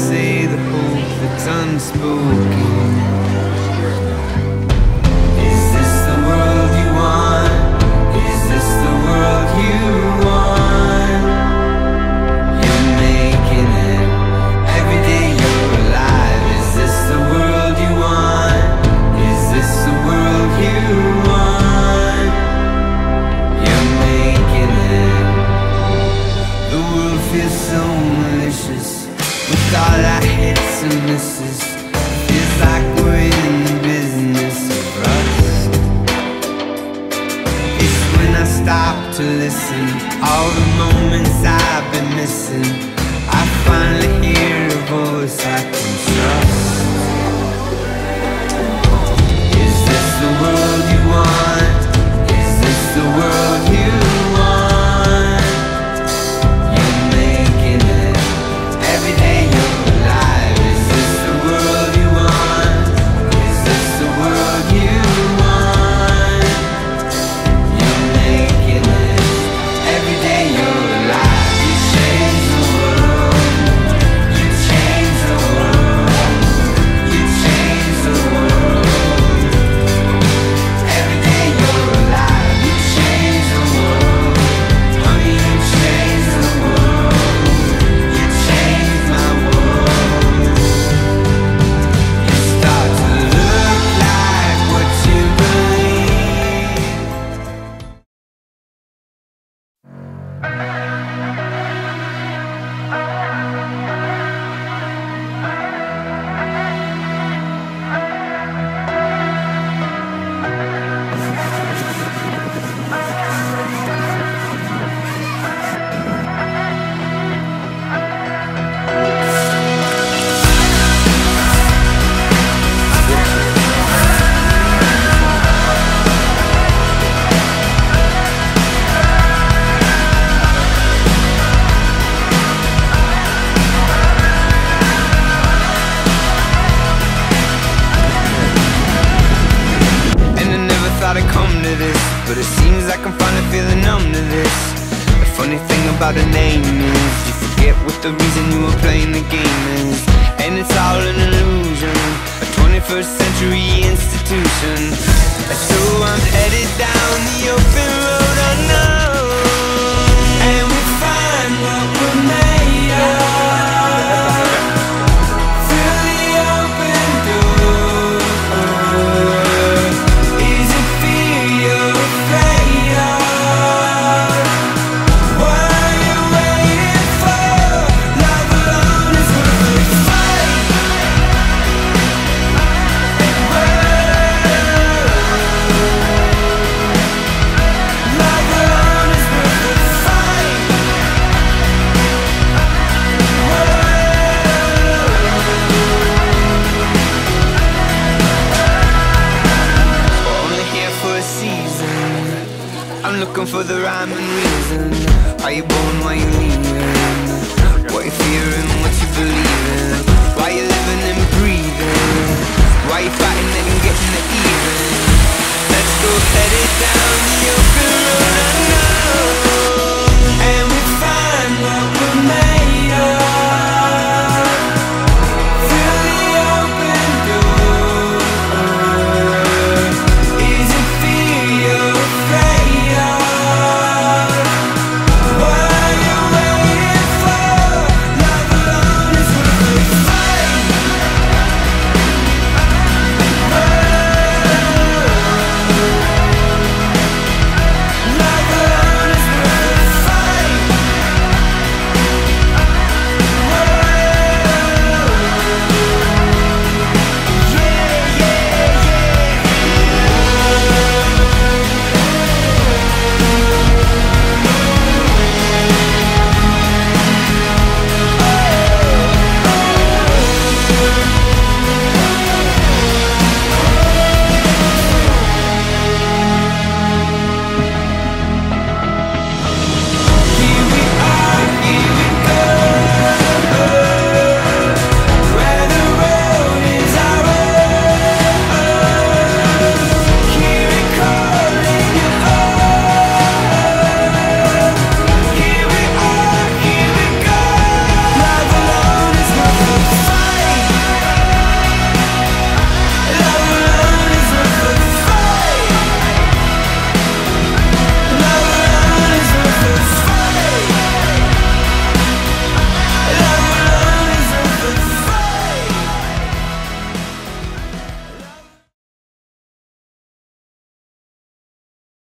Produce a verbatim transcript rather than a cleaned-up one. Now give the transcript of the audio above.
say the hope that's unspoken. Is this the world you want? Is this the world you want? You're making it every day you're alive. Is this the world you want? Is this the world you want? You're making it. The world feels so malicious with all our hits and misses. Feels like we're in the business of rust. It's when I stop to listen, all the moments I've been missing, I finally hear a voice I can trust. Is this the world you want? Is this the world you want? You're making it every day you're alive. Is this the world you want? Is this the world you want? You're making it every day you're alive. You change the world. You change the world. You change the world. Every day you're alive. You change the world. Honey, you change the world. You change my world. You start to look like what you believe. And I never thought I'd come to this, but it seems like I'm finally feeling numb to this. The funny thing about a name is you forget what the reason you were playing the game is. And it's all an illusion, a twenty-first century institution. So I'm headed down the open road unknown, and we find what we're made of through the open door. Is it fear you're afraid of? What are you waiting for? Love alone is worth the fight. Love alone is worth the fight. We're only here for a season. I'm looking for the rhyme and reason. Are you born, why you leaving? What you fearing, what you believing? Why you living and breathing? Why you fighting and getting it even? Let's go head it down the